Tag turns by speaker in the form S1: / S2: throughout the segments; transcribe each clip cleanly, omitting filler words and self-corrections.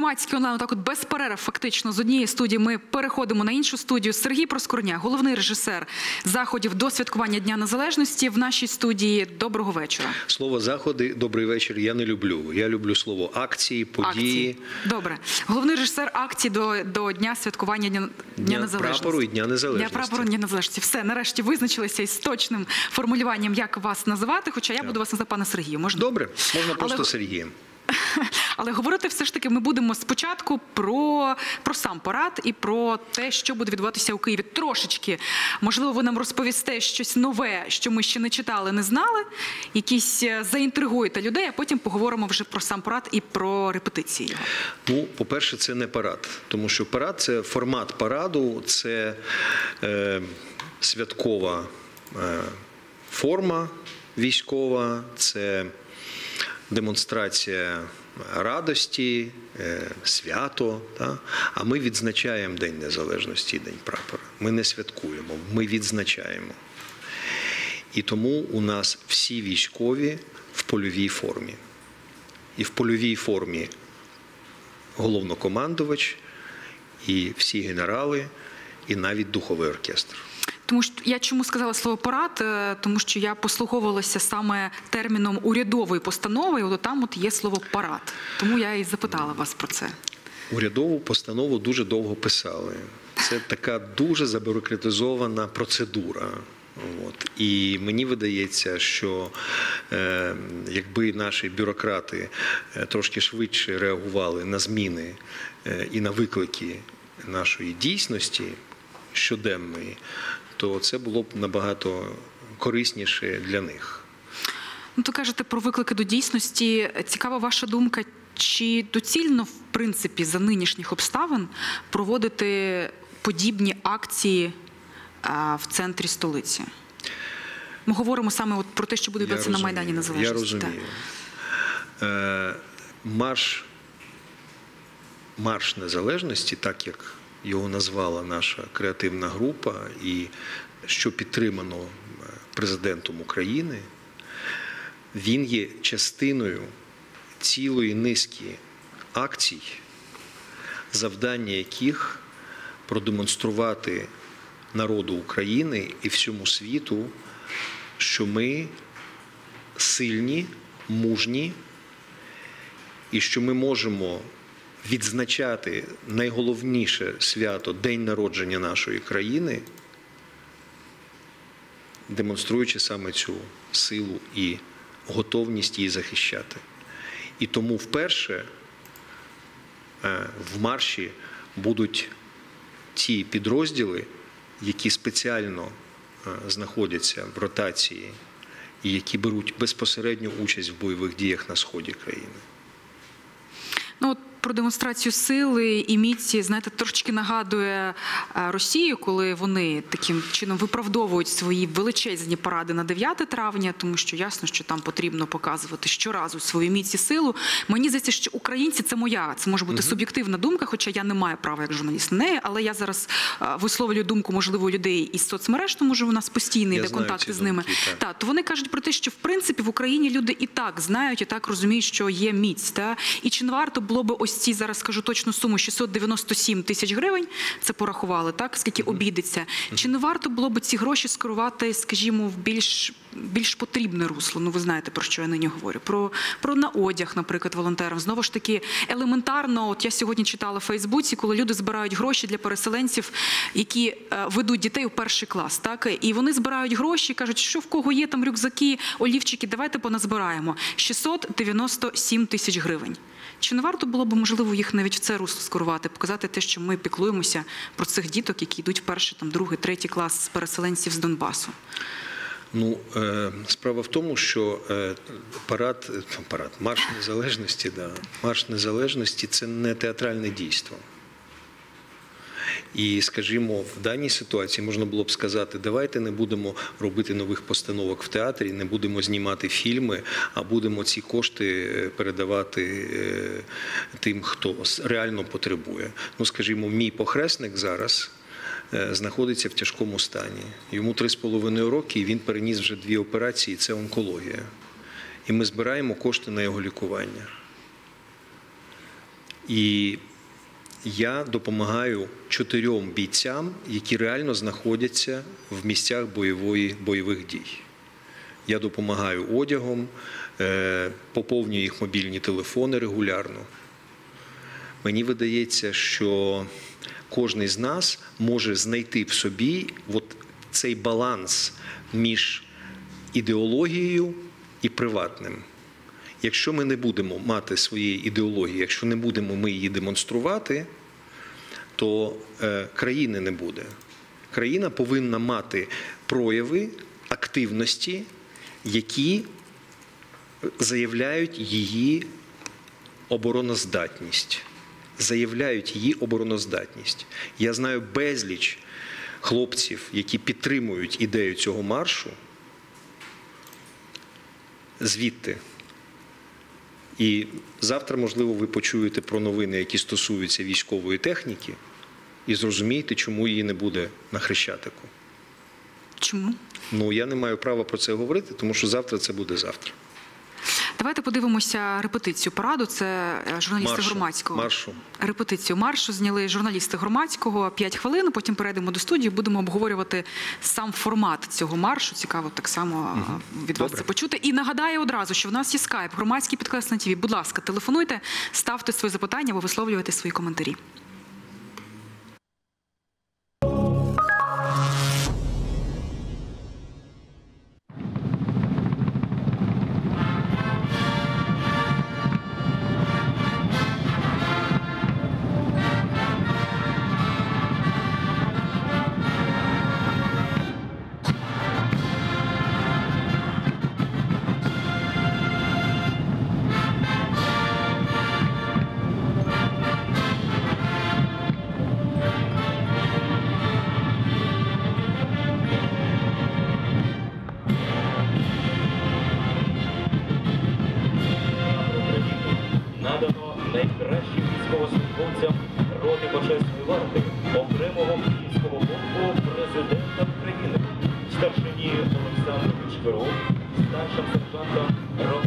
S1: Громадський онлайн, так от без перерв фактично з однієї студії ми переходимо на іншу студію. Сергій Проскурня, головний режисер заходів до святкування Дня Незалежності в нашій студії. Доброго вечора.
S2: Слово «заходи», «добрий вечір» я не люблю. Я люблю слово «акції», «події».
S1: Добре. Головний режисер акцій до Дня святкування Дня Незалежності.
S2: Прапору і Дня Незалежності.
S1: Дня прапору і Дня Незалежності. Все, нарешті визначилися із точним формулюванням, як вас називати, хоча я буду вас називати пане Сергію. Можна?
S2: Добре, можна просто Сергієм.
S1: Але говорити все ж таки ми будемо спочатку про сам парад і про те, що буде відбуватися у Києві. Трошечки, можливо, ви нам розповісте щось нове, що ми ще не читали, не знали, якісь заінтригуєте людей, а потім поговоримо вже про сам парад і про репетиції його.
S2: Ну, по-перше, це не парад, тому що парад – це формат параду, це святкова форма військова, це демонстрація радості, свято. А ми відзначаємо День Незалежності і День Прапора. Ми не святкуємо, ми відзначаємо. І тому у нас всі військові в польовій формі. І в польовій формі головнокомандувач, і всі генерали, і навіть духовий оркестр.
S1: Тому що я чому сказала слово «парад», тому що я послуговувалася саме терміном урядової постанови, і от там є слово «парад». Тому я і запитала вас про це.
S2: Урядову постанову дуже довго писали. Це така дуже забюрократизована процедура. І мені видається, що якби наші бюрократи трошки швидше реагували на зміни і на виклики нашої дійсності щоденної, то це було б набагато корисніше для них.
S1: Ну, то кажете про виклики до дійсності. Цікава ваша думка, чи доцільно, в принципі, за нинішніх обставин проводити подібні акції в центрі столиці? Ми говоримо саме про те, що буде відбуватися на Майдані Незалежності.
S2: Я розумію. Марш Незалежності, так як його назвала наша креативна група, і що підтримано президентом України, він є частиною цілої низки акцій, завдання яких продемонструвати народу України і всьому світу, що ми сильні, мужні, і що ми можемо відзначати найголовніше свято – День народження нашої країни, демонструючи саме цю силу і готовність її захищати. І тому вперше в марші будуть ті підрозділи, які спеціально знаходяться в ротації і які беруть безпосередню участь в бойових діях на сході країни.
S1: Ну, от про демонстрацію сили і міці, знаєте, трошечки нагадує Росію, коли вони таким чином виправдовують свої величезні паради на 9 травня, тому що ясно, що там потрібно показувати щоразу свою міць і силу. Мені здається, що українці – це може бути суб'єктивна думка, хоча я не маю права як журналіст на неї, але я зараз висловлюю думку, можливо, людей із соцмереж, тому що у нас постійний йде контакт з ними. То вони кажуть про те, що в принципі в Україні люди і так знають, і так розуміють, що є міць. І чи не варто було б ось ці, зараз скажу точну суму, 697 тисяч гривень, це порахували, так, скільки обійдеться. Чи не варто було б ці гроші скерувати, скажімо, в більш потрібне русло? Ну, ви знаєте, про що я нині говорю. Про на одяг, наприклад, волонтерам. Знову ж таки, елементарно, от я сьогодні читала в Фейсбуці, коли люди збирають гроші для переселенців, які ведуть дітей у 1-й клас, так, і вони збирають гроші, кажуть, що в кого є там рюкзаки, олівчики, давайте поназбираємо. 697 тисяч гривень. Чи не варто було б, можливо, їх навіть в це русло скерувати, показати те, що ми піклуємося про цих діток, які йдуть в 1-й, 2-й, 3-й клас переселенців з Донбасу?
S2: Ну, справа в тому, що Марш Незалежності – це не театральне дійство. І, скажімо, в даній ситуації можна було б сказати, давайте не будемо робити нових постановок в театрі, не будемо знімати фільми, а будемо ці кошти передавати тим, хто реально потребує. Ну, скажімо, мій похресник зараз знаходиться в тяжкому стані. Йому 3,5 роки, і він переніс вже 2 операції, це онкологія. І ми збираємо кошти на його лікування. І я допомагаю 4 бійцям, які реально знаходяться в місцях бойових дій. Я допомагаю одягом, поповнюю їх мобільні телефони регулярно. Мені видається, що кожен з нас може знайти в собі цей баланс між ідеологією і приватним. Якщо ми не будемо мати своєї ідеології, якщо не будемо ми її демонструвати, то країни не буде. Країна повинна мати прояви активності, які заявляють її обороноздатність. Я знаю безліч хлопців, які підтримують ідею цього маршу звідти. І завтра, можливо, ви почуєте про новини, які стосуються військової техніки, і зрозумієте, чому її не буде на Хрещатику.
S1: Чому?
S2: Я не маю права про це говорити, тому що завтра це буде завтра.
S1: Давайте подивимося репетицію параду. Це журналісти Громадського.
S2: Маршу.
S1: Репетицію маршу зняли журналісти Громадського. 5 хвилин, потім перейдемо до студії, будемо обговорювати сам формат цього маршу. Цікаво так само від вас це почути. І нагадаю одразу, що в нас є скайп, Громадський підкреслення ТВ. Будь ласка, телефонуйте, ставте свої запитання або висловлюйте свої коментарі.
S3: Надано найкращим військовослужбовцям роти почесної варти окремого київського полку президента України, старшині Олександру Швиру, старшим сержантом Романом.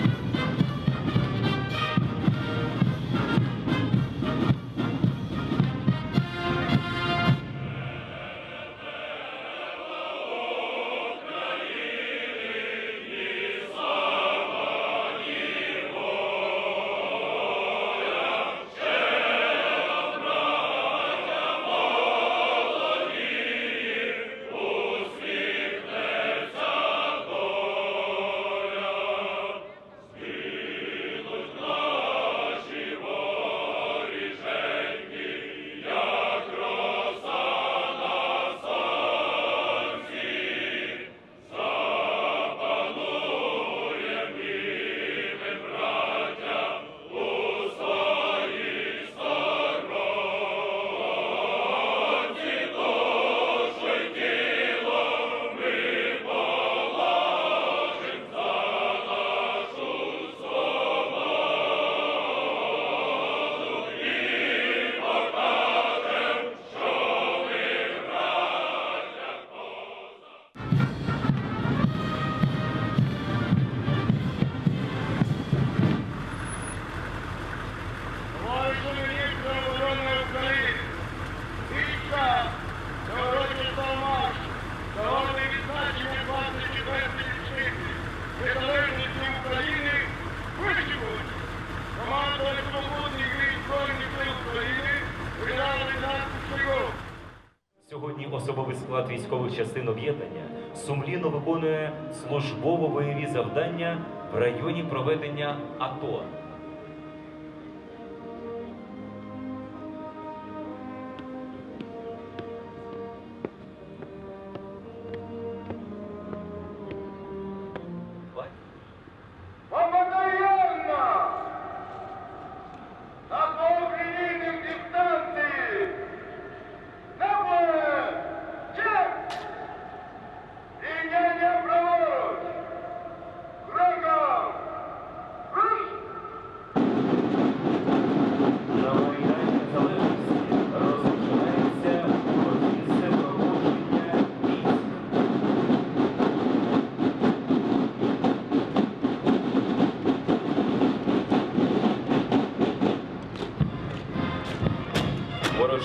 S3: Сьогодні особовий склад військових частин об'єднання сумлінно виконує службово-бойові завдання в районі проведення АТО.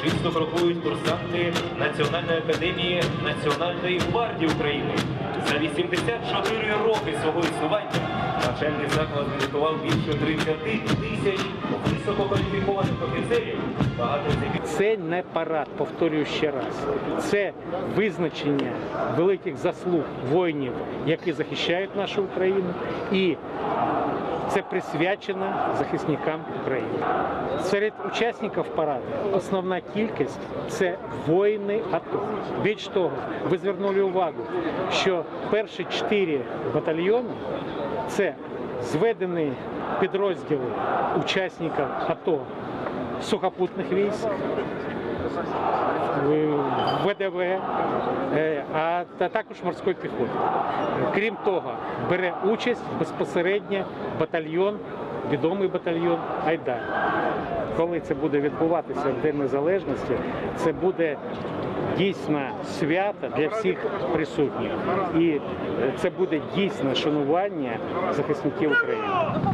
S3: урочисто крокують курсанти Національної академії Національної гвардії України. За 84 роки свого існування навчальний заклад підготував більше 30 тисяч висококваліфікованих офіцерів. Багато з яких
S4: Це не парад, повторюю ще раз. Це визначення великих заслуг воїнів, які захищають нашу Україну, і це присвячено захисникам України. Серед учасників параду основна кількість – це воїни АТО. Більш того, ви звернули увагу, що перші 4 батальйони – це зведені підрозділи учасників АТО сухопутних військ, ВДВ, а також морської піхоти. Крім того, бере участь безпосередньо батальйон, відомий батальйон «Айдар». Коли це буде відбуватися в День Незалежності, це буде дійсно свято для всіх присутніх. І це буде дійсне шанування захисників України.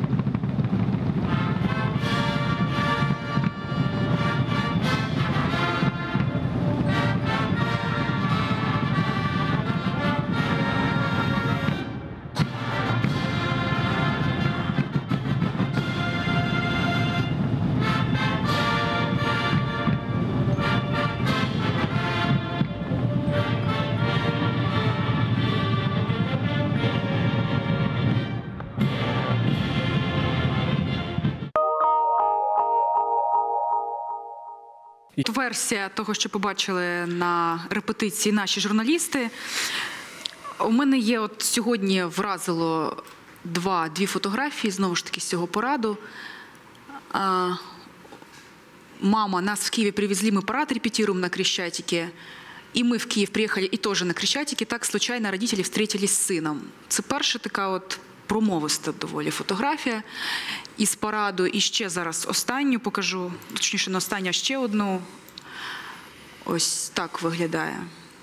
S1: Версія того, що побачили на репетиції наші журналісти. У мене є, от сьогодні вразило дві фотографії, знову ж таки, з цього параду. Мама, нас в Киеве привезли, мы парад репетируем на Крещатике, и мы в Киев приехали, и тоже на Крещатике, так случайно родители встретились з сином. Це перша така от промовиста доволі фотографія із параду. І ще зараз останню покажу, точніше не останню, а ще одну. Ось так виглядає.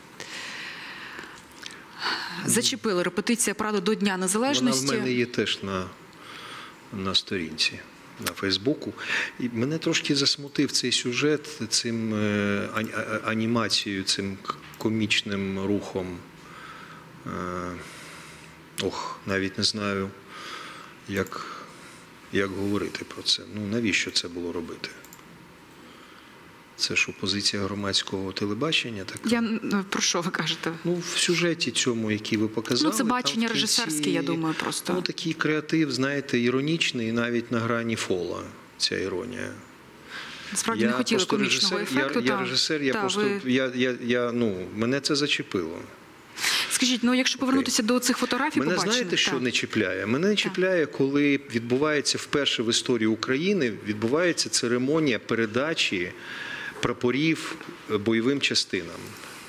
S1: Зачепили репетиція параду до Дня Незалежності.
S2: Вона в мене є теж на сторінці, на Фейсбуку. І мене трошки засмутив цей сюжет, цим анімацією, цим комічним рухом. Навіть не знаю, як говорити про це. Навіщо це було робити? Це що, позиція громадського телебачення така?
S1: Про що ви кажете?
S2: В сюжеті цьому, який ви показали.
S1: Це бачення режисерське, я думаю, просто.
S2: Такий креатив, знаєте, іронічний, навіть на грані фола, ця іронія.
S1: Насправді не хотіли комічного ефекту.
S2: Я режисер, мене це зачепило.
S1: Скажіть, якщо повернутися до цих фотографій,
S2: мене знаєте, що не чіпляє? Мене не чіпляє, коли відбувається вперше в історії України, відбувається церемонія передачі прапорів бойовим частинам.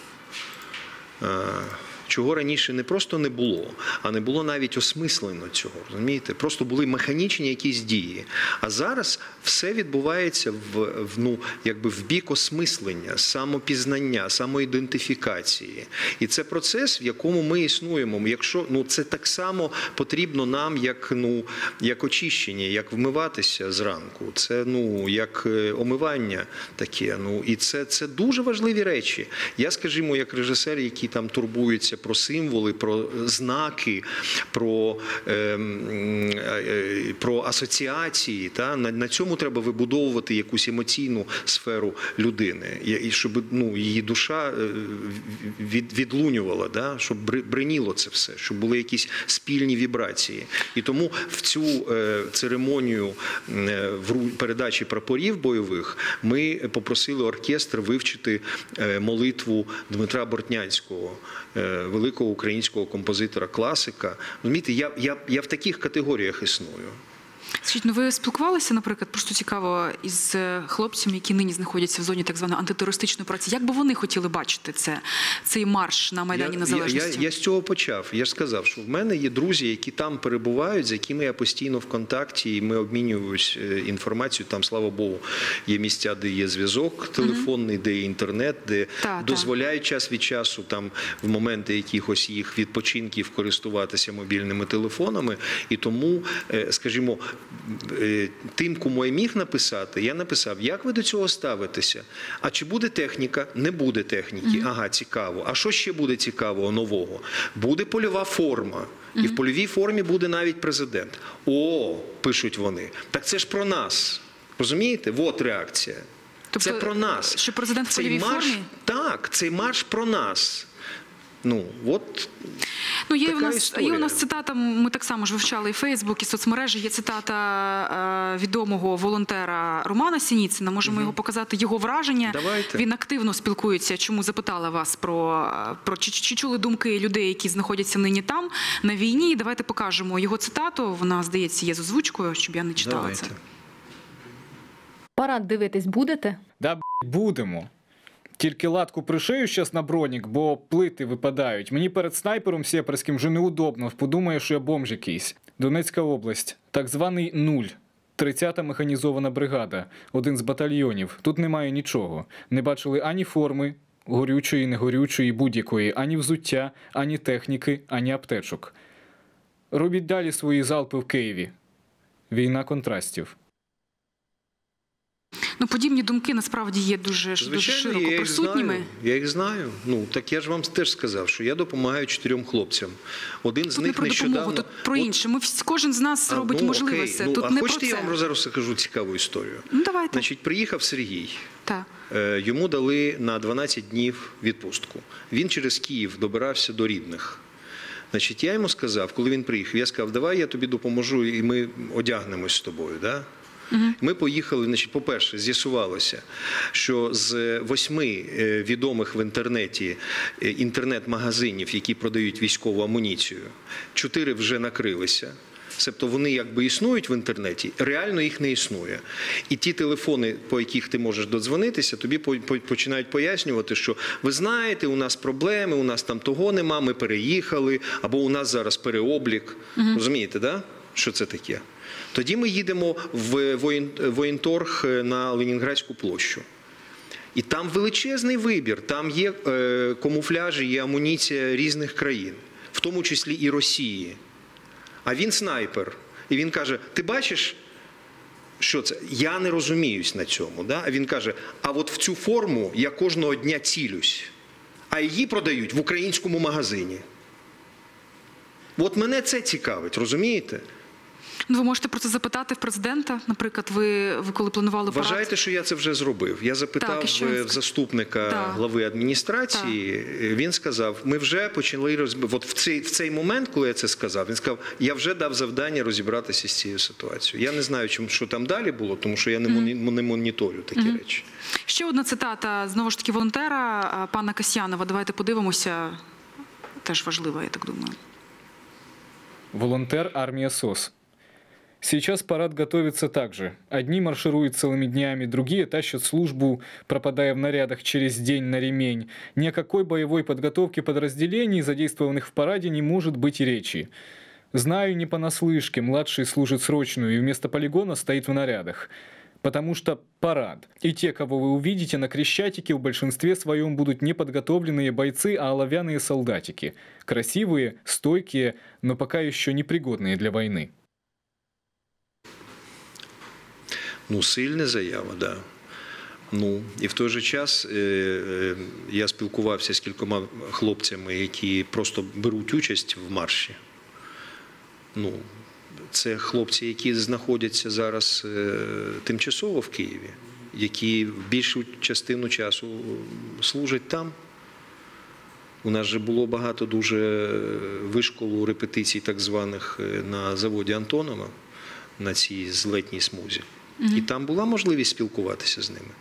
S2: Чого раніше не просто не було, а не було навіть осмислено цього, розумієте? Просто були механічні якісь дії. А зараз все відбувається в бік осмислення, самопізнання, самоідентифікації. І це процес, в якому ми існуємо. Це так само потрібно нам, як очищення, як вмиватися зранку. Це як омивання таке. І це дуже важливі речі. Я, скажімо, як режисер, який там турбується про символи, про знаки, про асоціації. На цьому треба вибудовувати якусь емоційну сферу людини. І щоб її душа відлунювала, щоб бриніло це все, щоб були якісь спільні вібрації. І тому в цю церемонію передачі прапорів бойових ми попросили оркестр вивчити молитву Дмитра Бортнянського, великого українського композитора-класика. Розумієте, я в таких категоріях існую.
S1: Скажіть, ви спілкувалися, наприклад, просто цікаво, із хлопцями, які нині знаходяться в зоні так званої антитерористичної операції. Як би вони хотіли бачити цей марш на Майдані Незалежності?
S2: Я з цього почав. Я ж сказав, що в мене є друзі, які там перебувають, з якими я постійно в контакті, і ми обмінюємося інформацією. Там, слава Богу, є місця, де є зв'язок телефонний, де є інтернет, де дозволяють час від часу, там, в моменти якихось їх відпочинків користуватися мобільними телефонами. І тому, скажімо, тим, кому я міг написати, я написав, як ви до цього ставитеся? А чи буде техніка? Не буде техніки. Ага, цікаво. А що ще буде цікавого, нового? Буде польова форма. І в польовій формі буде навіть президент. О, пишуть вони. Так це ж про нас. Розумієте? От реакція.
S1: Тобто,
S2: це про нас.
S1: Що президент в
S2: Цей
S1: польовій
S2: марш,
S1: формі?
S2: Так, цей марш про нас. Ну, от
S1: Є
S2: така історія.
S1: у нас цитата, ми так само ж вивчали і Фейсбук, і соцмережі, є цитата відомого волонтера Романа Сініцина, можемо його показати, його враження.
S2: Давайте.
S1: Він активно спілкується, чому запитала вас про чи чули думки людей, які знаходяться нині там, на війні. Давайте покажемо його цитату, вона, здається, є з озвучкою, щоб я не читала
S2: Давайте.
S1: це.
S5: Парад дивитись будете?
S6: Да, будемо. Тільки латку пришию щас на бронік, бо плити випадають. Мені перед снайпером сєперським вже неудобно, подумає, що я бомж якийсь. Донецька область. Так званий нуль. 30-та механізована бригада. Один з батальйонів. Тут немає нічого. Не бачили ані форми, горючої, негорючої, будь-якої, ані взуття, ані техніки, ані аптечок. Робіть далі свої залпи в Києві. Війна контрастів.
S1: Подібні думки насправді є дуже широко присутніми.
S2: Я їх знаю. Так я ж вам теж сказав, що я допомагаю 4 хлопцям. Один з
S1: Тут не
S2: них
S1: про допомогу,
S2: нещодавно...
S1: тут про інше. Кожен з нас робить можливе все. Тут не про
S2: хочете,
S1: це.
S2: я вам зараз розкажу цікаву історію?
S1: Давайте.
S2: Значить, приїхав Сергій.
S1: Так.
S2: Йому дали на 12 днів відпустку. Він через Київ добирався до рідних. Значить, я йому сказав, коли він приїхав, я сказав, давай я тобі допоможу і ми одягнемось з тобою, да? Ми поїхали, значить, по-перше, з'ясувалося, що з 8 відомих в інтернеті інтернет-магазинів, які продають військову амуніцію, 4 вже накрилися. Тобто вони якби існують в інтернеті, реально їх не існує. І ті телефони, по яких ти можеш додзвонитися, тобі починають пояснювати, що ви знаєте, у нас проблеми, у нас там того нема, ми переїхали, або у нас зараз переоблік. Розумієте, да? Що це таке? Тоді ми їдемо в воєнторг на Ленінградську площу. І там величезний вибір, там є камуфляжі, є амуніція різних країн, в тому числі і Росії. А він снайпер. І він каже, ти бачиш, що це? Я не розуміюсь на цьому. Да? А він каже, а от в цю форму я кожного дня цілюсь. А її продають в українському магазині. От мене це цікавить, розумієте?
S1: Ви можете про це запитати в президента, наприклад, ви коли планували парад?
S2: Вважаєте, що я це вже зробив? Я запитав в заступника глави адміністрації, він сказав, ми вже почали от в цей момент, коли я це сказав, він сказав, я вже дав завдання розібратися з цією ситуацією. Я не знаю, що там далі було, тому що я не моніторю такі речі.
S1: Ще одна цитата, знову ж таки, волонтера, пана Касьянова. Давайте подивимося. Теж важливо, я так думаю.
S6: Волонтер армия СОС. Сейчас парад готовится так же. Одни маршируют целыми днями, другие тащат службу, пропадая в нарядах через день на ремень. Ни о какой боевой подготовке подразделений, задействованных в параде, не может быть и речи. Знаю не понаслышке, младший служит срочную и вместо полигона стоит в нарядах. Потому что парад. И те, кого вы увидите на Крещатике, в большинстве своем будут не подготовленные бойцы, а оловянные солдатики. Красивые, стойкие, но пока еще непригодные для войны.
S2: Сильна заява, да. І в той же час я спілкувався з кількома хлопцями, які просто беруть участь в марші. Це хлопці, які знаходяться зараз тимчасово в Києві, які більшу частину часу служать там. У нас же було багато дуже вишколу репетицій так званих на заводі Антонова, на цій злетній смузі. І там була можливість спілкуватися з ними.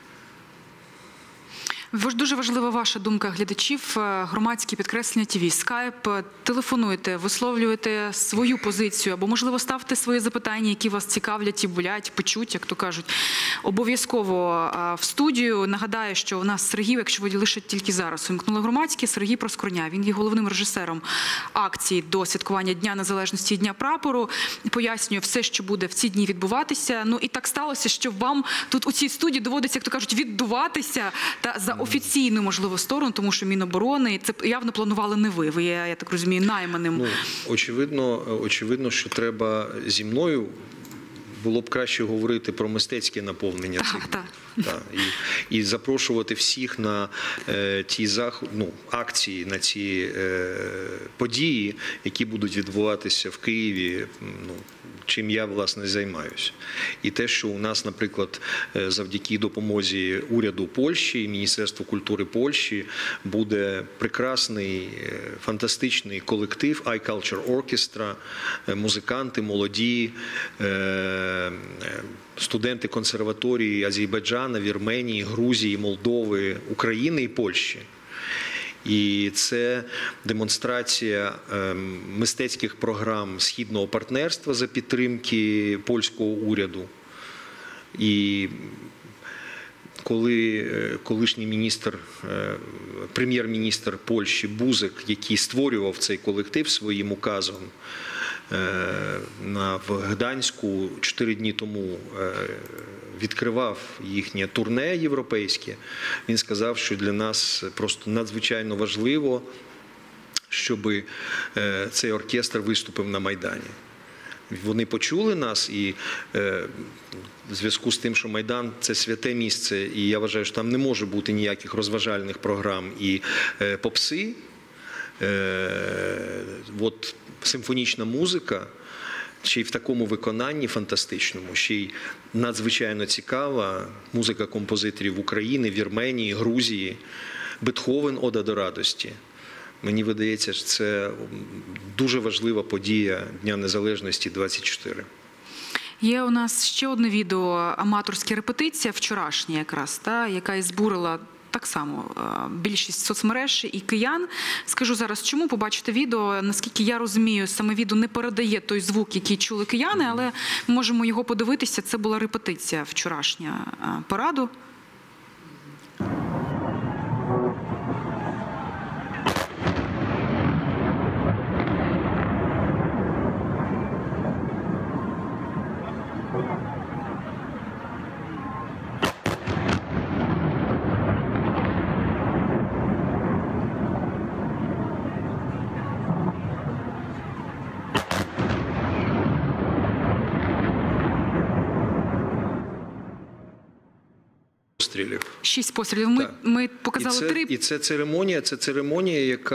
S1: Дуже важлива ваша думка глядачів. Громадські підкреслення ТВ, скайп. Телефонуйте, висловлюйте свою позицію або, можливо, ставте свої запитання, які вас цікавлять і болять, печуть, як то кажуть. Обов'язково в студію. Нагадаю, що у нас Сергій, якщо ви лише тільки зараз увімкнули громадське, Сергій Проскурня. Він є головним режисером акції до святкування Дня Незалежності і Дня Прапору. Пояснює все, що буде в ці дні відбуватися. І так сталося, що вам тут у цій студії доводиться, як то кажуть, віддуватися та за офіційну, можливо, сторону, тому що Міноборони, це явно планували не ви. Ви, я так розумію, найманим.
S2: Очевидно, що треба зі мною було б краще говорити про мистецьке наповнення цих.
S1: Так.
S2: Так, і запрошувати всіх на ті акції, на ці події, які будуть відбуватися в Києві, чим я, власне, займаюся. І те, що у нас, наприклад, завдяки допомозі уряду Польщі і Міністерству культури Польщі буде прекрасний, фантастичний колектив iCulture Orchestra, музиканти молоді, студенти консерваторії Азербайджану, Вірменії, Грузії, Молдови, України і Польщі. І це демонстрація мистецьких програм Східного партнерства за підтримки польського уряду. І коли колишній прем'єр-міністр Польщі Бузик, який створював цей колектив своїм указом, в Гданську 4 дні тому відкривав їхнє турне європейське, він сказав, що для нас просто надзвичайно важливо, щоб цей оркестр виступив на Майдані. Вони почули нас, і в зв'язку з тим, що Майдан – це святе місце, і я вважаю, що там не може бути ніяких розважальних програм і попси, от симфонічна музика, ще й в такому виконанні фантастичному, ще й надзвичайно цікава музика композиторів України, Вірменії, Грузії, Бетховен «Ода до радості». Мені видається, що це дуже важлива подія Дня Незалежності 24.
S1: Є у нас ще одне відео, аматорська репетиція, вчорашня якраз, яка і збурила так само більшість соцмереж і киян. Скажу зараз, чому побачите відео. Наскільки я розумію, саме відео не передає той звук, який чули кияни, але ми можемо його подивитися. Це була репетиція вчорашня параду.
S2: Пострілів.
S1: 6 пострілів. Ми показали 3.
S2: І це церемонія,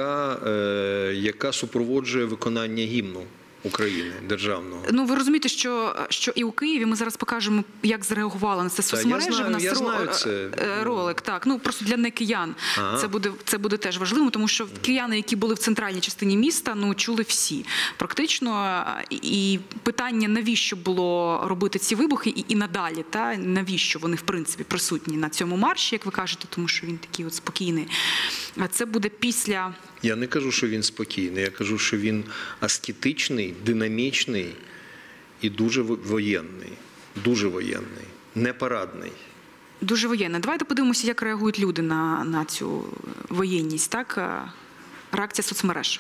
S2: яка супроводжує виконання гімну України державного.
S1: Ну, ви розумієте, що і у Києві ми зараз покажемо, як зреагували на це соцмережі.
S2: Я знаю це.
S1: Ролик, так. Ну, просто для некиян це буде теж важливо, тому що кияни, які були в центральній частині міста, чули всі практично. І питання, навіщо було робити ці вибухи і надалі, навіщо вони, в принципі, присутні на цьому марші, як ви кажете, тому що він такий от спокійний. А це буде після...
S2: Я не кажу, що він спокійний, я кажу, що він аскетичний, динамічний і дуже воєнний, не парадний.
S1: Дуже воєнний. Давайте подивимося, як реагують люди на цю воєнність, так? Реакція соцмереж.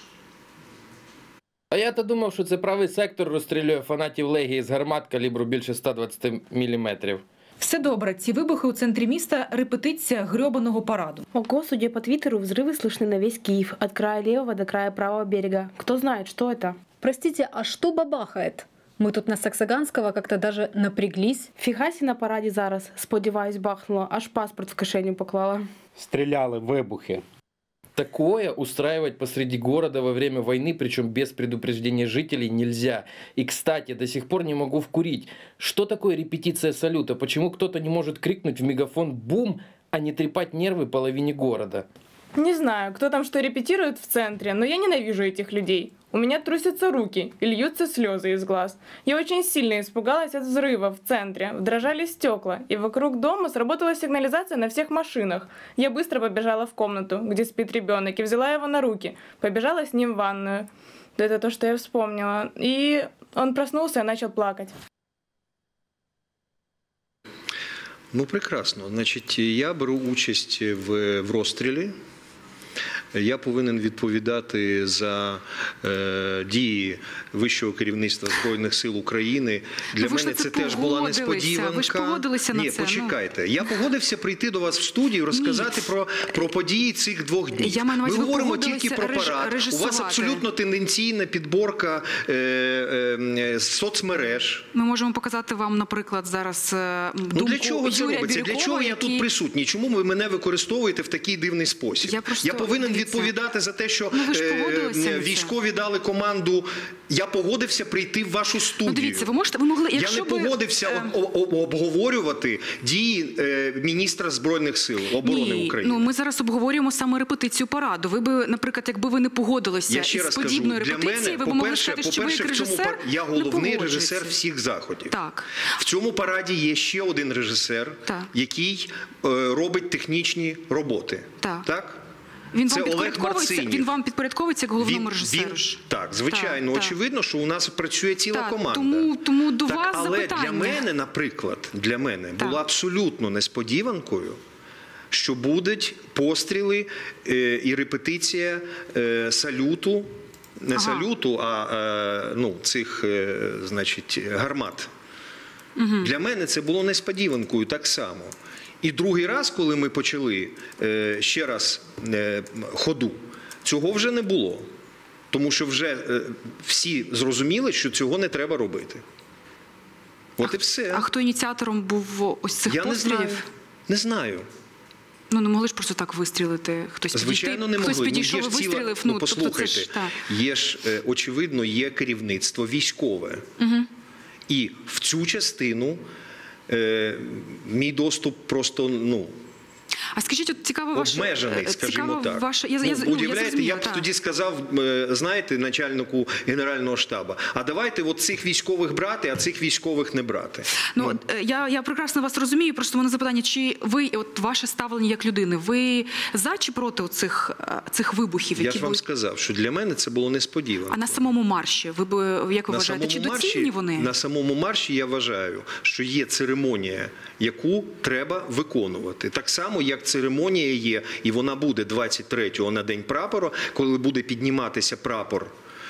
S5: А я-то думав, що це правий сектор розстрілює фанатів Легії з гармат калібру більше 120 мм.
S7: Все добре. Ці вибухи у центрі міста – репетиція грёбаного параду.
S8: Ого, судя по твиттеру, взрывы слышны на весь Киев, от края левого до края правого берега. Кто знает, что это?
S7: Простите, а что бабахает? Мы тут на Саксаганского как-то даже напряглись.
S8: Фіга сі на параді зараз, сподіваюсь, бахнуло, аж паспорт в кишеню поклала.
S4: Стріляли, вибухи.
S5: Такое устраивать посреди города во время войны, причем без предупреждения жителей, нельзя. И, кстати, до сих пор не могу вкурить. Что такое репетиция салюта? Почему кто-то не может крикнуть в мегафон «бум», а не трепать нервы половине города?
S9: Не знаю, кто там что репетирует в центре, но я ненавижу этих людей. У меня трусятся руки и льются слезы из глаз. Я очень сильно испугалась от взрыва в центре, дрожали стекла, и вокруг дома сработала сигнализация на всех машинах. Я быстро побежала в комнату, где спит ребенок, и взяла его на руки. Побежала с ним в ванную. Это то, что я вспомнила. И он проснулся и начал плакать.
S2: Ну, прекрасно. Значить, я беру участь в розстрілі. я повинен відповідати за дії вищого керівництва Збройних сил України. Для
S1: ви ж
S2: мене
S1: на
S2: це
S1: це
S2: теж була
S1: погодилися.
S2: несподіванка.
S1: Ви ж погодилися на
S2: Ні,
S1: це, ну.
S2: почекайте. Я погодився прийти до вас в студію і розказати про події цих 2 днів.
S1: Я маю на
S2: Ми
S1: увазі, ви
S2: говоримо
S1: погодилися
S2: тільки про парад. У вас
S1: режисувати.
S2: абсолютно тенденційна підборка соцмереж.
S1: Ми можемо показати вам, наприклад, зараз думку
S2: Для чого це
S1: Юрія
S2: робиться? Для
S1: Бирюкова,
S2: чого я тут присутній? Чому ви мене використовуєте в такий дивний спосіб?
S1: Я
S2: повинен
S1: дивіться.
S2: відповідати за те, що
S1: Ну, ви ж погодилися на це.
S2: військові дали команду. Я погодився прийти в вашу студію.
S1: Ну, дивіться, ви могли,
S2: Я
S1: якщо
S2: не погодився обговорювати дії міністра Збройних сил оборони України.
S1: Ну, ми зараз обговорюємо саме репетицію параду. Ви би, наприклад, якби ви не погодилися
S2: Я ще
S1: із
S2: раз
S1: подібною
S2: кажу, для
S1: репетицією,
S2: мене,
S1: ви б могли сказати, що ви як
S2: в цьому
S1: режисер
S2: я
S1: не
S2: головний
S1: погоджуєтеся.
S2: режисер всіх заходів.
S1: Так.
S2: В цьому параді є ще один режисер,
S1: Так.
S2: який робить технічні роботи.
S1: Так. Він
S2: Це
S1: вам
S2: Олег
S1: підпорядковується,
S2: Марцинів.
S1: він вам підпорядковується як головному режисеру.
S2: Так, звичайно,
S1: Так.
S2: очевидно, що у нас працює ціла
S1: Так,
S2: команда.
S1: тому до
S2: Так,
S1: вас
S2: але
S1: запитання.
S2: для мене, наприклад,
S1: Так.
S2: було абсолютно несподіванкою, що будуть постріли і репетиція салюту, не салюту, а цих, значить, гармат. Для мене це було несподіванкою так само. І другий раз, коли ми почали ще раз ходу, цього вже не було. Тому що вже всі зрозуміли, що цього не треба робити. От і все.
S1: А хто ініціатором був ось цих
S2: Я
S1: пострілів?
S2: не знаю.
S1: Ну, не могли ж просто так вистрілити. Хтось
S2: Звичайно, не
S1: підійти,
S2: могли.
S1: хтось підійшов і вистрілив. Ну, тобто
S2: послухайте,
S1: це ж, так.
S2: є ж, очевидно, є керівництво військове. І в цю частину мій доступ просто,
S1: А скажіть, от цікаво ваше...
S2: обмежений, скажімо так.
S1: Ваше...
S2: Уявляєте, я б тоді сказав, знаєте, начальнику Генерального штабу, а давайте от цих військових брати, а цих військових не брати.
S1: Я прекрасно вас розумію, просто в мене запитання, чи ви, от ваше ставлення як людини, ви за чи проти цих вибухів?
S2: Я ж вам сказав, що для мене це було несподівано.
S1: А на самому марші, як ви вважаєте, чи доцільні вони?
S2: На самому марші я вважаю, що є церемонія, яку треба виконувати. Так само, як церемонія є, і вона буде 23-го на День прапора, коли буде підніматися прапор,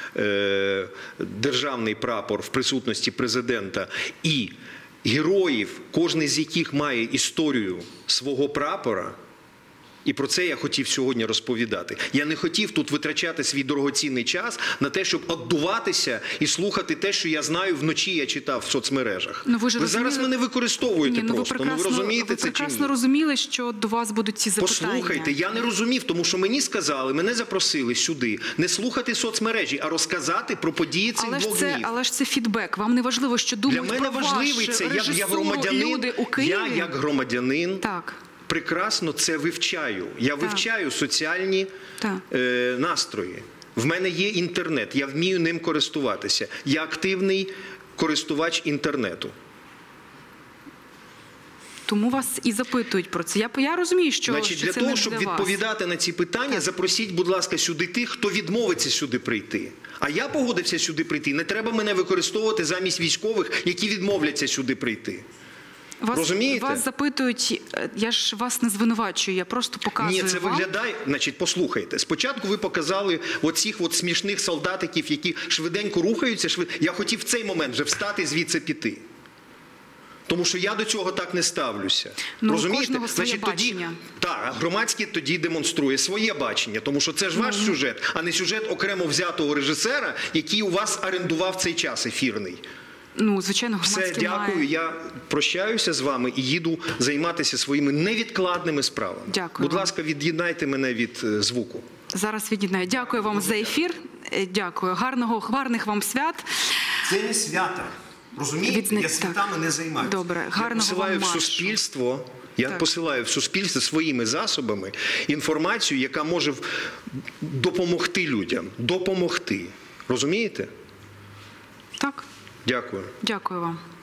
S2: державний прапор в присутності президента і героїв, кожен з яких має історію свого прапора. І про це я хотів сьогодні розповідати. Я не хотів тут витрачати свій дорогоцінний час на те, щоб віддуватися і слухати те, що я знаю вночі, я читав в соцмережах. Ви зараз мене використовуєте просто. Ви розумієте це чи ні?
S1: Ви прекрасно розуміли, що до вас будуть ці запитання.
S2: Послухайте, я не розумів, тому що мені сказали, мене запросили сюди не слухати соцмережі, а розказати про події цих 2 днів.
S1: Але ж це фідбек. Вам не важливо, що думають про вашу режисуру люди у Києві?
S2: Я як громадянин
S1: Так.
S2: прекрасно це вивчаю. Я вивчаю соціальні настрої. В мене є інтернет, я вмію ним користуватися. Я активний користувач інтернету.
S1: Тому вас і запитують про це. Я розумію, що
S2: Значить,
S1: це
S2: для
S1: не
S2: того, щоб
S1: для вас.
S2: відповідати на ці питання, запросіть, будь ласка, сюди тих, хто відмовиться сюди прийти. А я погодився сюди прийти. Не треба мене використовувати замість військових, які відмовляться сюди прийти. Розумієте?
S1: Вас запитують, я ж вас не звинувачую, я просто показую
S2: Ні, це
S1: вам.
S2: виглядає, значить, послухайте. Спочатку ви показали оцих от смішних солдатиків, які швиденько рухаються. Я хотів в цей момент вже встати і звідси піти. Тому що я до цього так не ставлюся. Розумієте?
S1: Кожного своє бачення.
S2: Так, громадське тоді демонструє своє бачення, тому що це ж ваш сюжет, а не сюжет окремо взятого режисера, який у вас орендував цей час ефірний.
S1: Звичайно, громадське
S2: Все, дякую.
S1: має.
S2: Я прощаюся з вами і їду займатися своїми невідкладними справами.
S1: Дякую.
S2: Будь ласка, від'єднайте мене від звуку.
S1: Зараз від'єднаю. Дякую вам за ефір. Дякую. Гарних вам свят.
S2: Це не свято. Розумієте? Я святами не займаюся.
S1: Добре. Гарного вам маршу.
S2: Я посилаю в суспільство своїми засобами інформацію, яка може допомогти людям. Допомогти. Розумієте?
S1: Так.
S2: Дякую.
S1: Дякую вам.